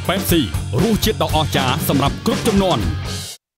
Pepsi រសជាតិដ៏អស្ចារ្យសម្រាប់គ្រប់ជំនាន់